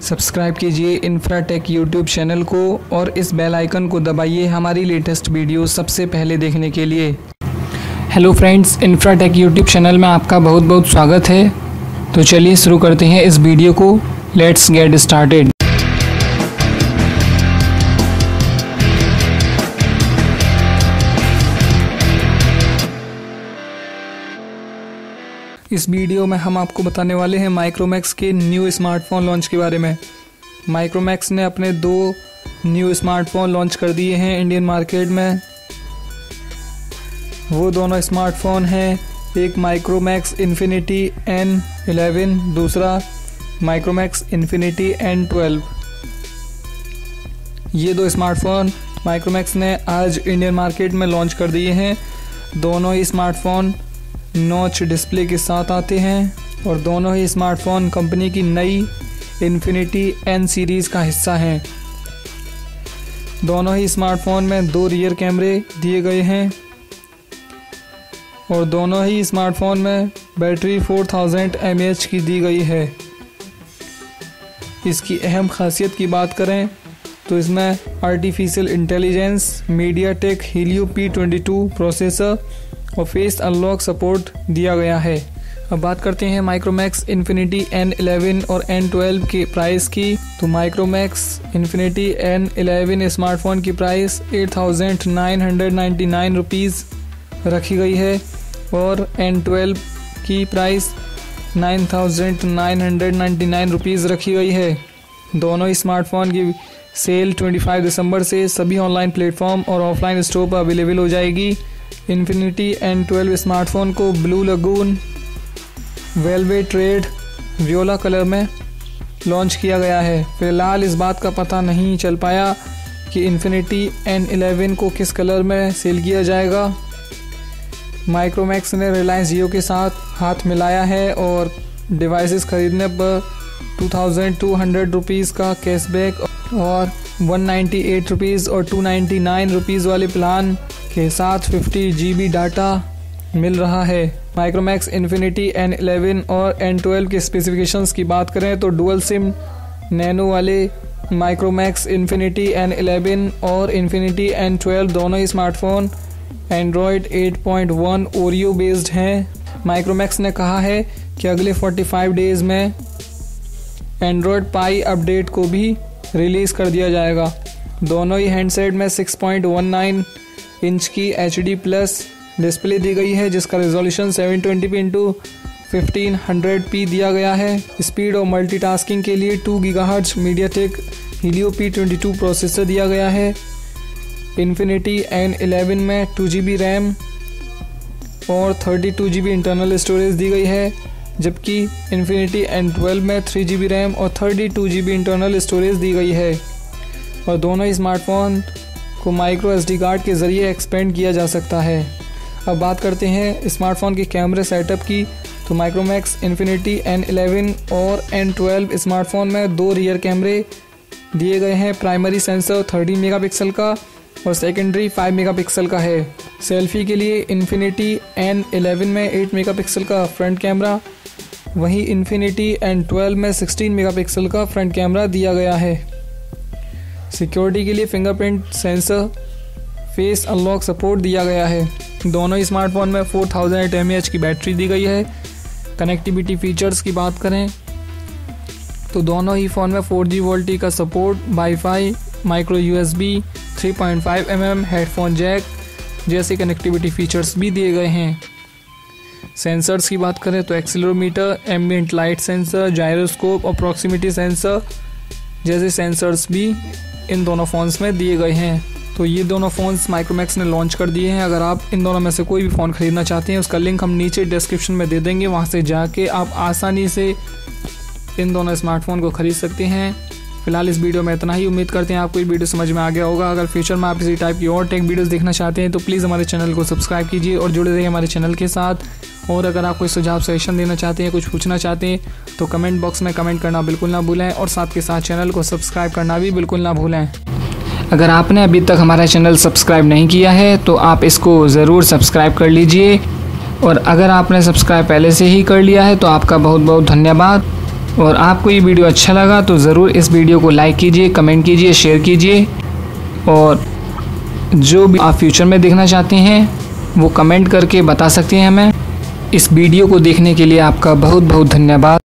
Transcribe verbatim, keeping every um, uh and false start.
Subscribe कीजिए Infratech YouTube channel को और इस बेल आइकन को दबाइए हमारी लेटेस्ट वीडियो सबसे पहले देखने के लिए। Hello friends, Infratech YouTube channel में आपका बहुत बहुत स्वागत है। तो चलिए शुरू करते हैं इस वीडियो को। Let's get started. इस वीडियो में हम आपको बताने वाले हैं माइक्रोमैक्स के न्यू स्मार्टफोन लॉन्च के बारे में। माइक्रोमैक्स ने अपने दो न्यू स्मार्टफोन लॉन्च कर दिए हैं इंडियन मार्केट में। वो दोनों स्मार्टफोन हैं, एक माइक्रोमैक्स इन्फिनिटी एन इलेवन, दूसरा माइक्रोमैक्स इन्फिनिटी एन ट्वेल्व। ये दो स्मार्टफोन माइक्रोमैक्स ने आज इंडियन मार्केट में लॉन्च कर दिए हैं। दोनों ही स्मार्टफोन नॉच डिस्प्ले के साथ आते हैं और दोनों ही स्मार्टफोन कंपनी की नई इन्फिनिटी एन सीरीज़ का हिस्सा हैं। दोनों ही स्मार्टफोन में दो रियर कैमरे दिए गए हैं और दोनों ही स्मार्टफोन में बैटरी चार हज़ार एम ए एच की दी गई है। इसकी अहम खासियत की बात करें तो इसमें artificial intelligence, MediaTek Helio P twenty two processor और फेस अनलॉक सपोर्ट दिया गया है। अब बात करते हैं माइक्रोमैक्स इन्फिनिटी एन इलेवन और एन ट्वेल्व के प्राइस की। तो Micromax Infinity N eleven smartphone की price eight thousand nine hundred ninety nine rupees रखी गई है और एन ट्वेल्व की price nine thousand nine hundred ninety nine rupees रखी गई है। दोनों स्मार्टफोन की सेल पच्चीस दिसंबर से सभी ऑनलाइन प्लेटफॉर्म और ऑफलाइन स्टोर पर अवेलेबल हो जाएगी। इन्फिनिटी एन ट्वेल्व स्मार्टफोन को blue lagoon, velvet red, Viola colour में लॉन्च किया गया है। फिलहाल इस बात का पता नहीं चल पाया कि इन्फिनिटी एन इलेवन को किस कलर में सेल किया जाएगा। माइक्रोमैक्स ने रिलायंस जियो के साथ हाथ मिलाया है और डिवाइसेस खरीदने पर two thousand two hundred rupees का कैशबैक और वन नाइन्टी एट रुपीज़ और टू नाइन्टी नाइन रुपीज़ वाले प्लान के साथ फिफ्टी जी बी डाटा मिल रहा है। माइक्रोमैक्स इन्फिनिटी एन इलेवन और एन ट्वेल्व के स्पेसिफिकेशंस की बात करें तो डुअल सिम नैनो वाले माइक्रोमैक्स इन्फिनिटी एन इलेवन और इन्फिनिटी एन ट्वेल्व दोनों ही smartphone Android eight point one Oreo based हैं। माइक्रोमैक्स ने कहा है कि अगले पैंतालीस डेज़ में एंड्रॉयड पाई अपडेट को भी रिलीज़ कर दिया जाएगा। दोनों ही हैंडसेट में six point one nine inch की एच डी प्लस डिस्प्ले दी गई है जिसका resolution seven twenty P into fifteen hundred P दिया गया है। स्पीड और मल्टीटास्किंग के लिए two gigahertz MediaTek Helio P twenty two processor दिया गया है। इन्फिनिटी एन इलेवन में टू जी बी रैम और thirty two G B internal storage दी गई है, जबकि इन्फिनिटी एन ट्वेल्व में थ्री जी बी रैम और thirty two G B internal storage दी गई है। और दोनों ही स्मार्टफोन को माइक्रो एस डी कार्ड के ज़रिए एक्सपेंड किया जा सकता है। अब बात करते हैं स्मार्टफोन के कैमरे सेटअप की। तो माइक्रोमैक्स इन्फिनिटी एन इलेवन और एन ट्वेल्व स्मार्टफोन में दो रियर कैमरे दिए गए हैं। प्राइमरी सेंसर थर्टीन मेगापिक्सल का और सेकेंडरी फाइव मेगापिक्सल का है। सेल्फी के लिए इन्फिनिटी एन इलेवन में एट मेगापिक्सल का फ्रंट कैमरा, वहीं इन्फिनिटी एन ट्वेल्व में सिक्सटीन मेगापिक्सल का फ्रंट कैमरा दिया गया है। सिक्योरिटी के लिए fingerprint sensor, face unlock support दिया गया है। दोनों ही स्मार्टफोन में four thousand M A H की बैटरी दी गई है। कनेक्टिविटी फीचर्स की बात करें तो दोनों ही फ़ोन में फोर जी वोल्टी का support, WiFi, micro U S B, three point five M M headphone jack जैसे कनेक्टिविटी फीचर्स भी दिए गए हैं। सेंसर्स की बात करें तो accelerometer, ambient light sensor, gyroscope और प्रॉक्सिमिटी सेंसर जैसे सेंसर्स भी इन दोनों फ़ोन्स में दिए गए हैं। तो ये दोनों फ़ोन्स माइक्रोमैक्स ने लॉन्च कर दिए हैं। अगर आप इन दोनों में से कोई भी फ़ोन ख़रीदना चाहते हैं उसका लिंक हम नीचे डिस्क्रिप्शन में दे देंगे, वहाँ से जाके आप आसानी से इन दोनों स्मार्टफोन को ख़रीद सकते हैं। फिलहाल इस वीडियो में इतना ही। उम्मीद करते हैं आपको ये वीडियो समझ में आ गया होगा। अगर फ्यूचर में आप इसी टाइप की और टेक वीडियोस देखना चाहते हैं तो प्लीज़ हमारे चैनल को सब्सक्राइब कीजिए और जुड़े रहिए हमारे चैनल के साथ। और अगर आप कोई सुझाव सजेशन देना चाहते हैं, कुछ पूछना चाहते हैं तो कमेंट बॉक्स में कमेंट करना बिल्कुल ना भूलें और साथ के साथ चैनल को सब्सक्राइब करना भी बिल्कुल ना भूलें। अगर आपने अभी तक हमारा चैनल सब्सक्राइब नहीं किया है तो आप इसको ज़रूर सब्सक्राइब कर लीजिए और अगर आपने सब्सक्राइब पहले से ही कर लिया है तो आपका बहुत बहुत धन्यवाद। और आपको ये वीडियो अच्छा लगा तो ज़रूर इस वीडियो को लाइक कीजिए, कमेंट कीजिए, शेयर कीजिए। और जो भी आप फ्यूचर में देखना चाहते हैं वो कमेंट करके बता सकते हैं हमें। इस वीडियो को देखने के लिए आपका बहुत बहुत धन्यवाद।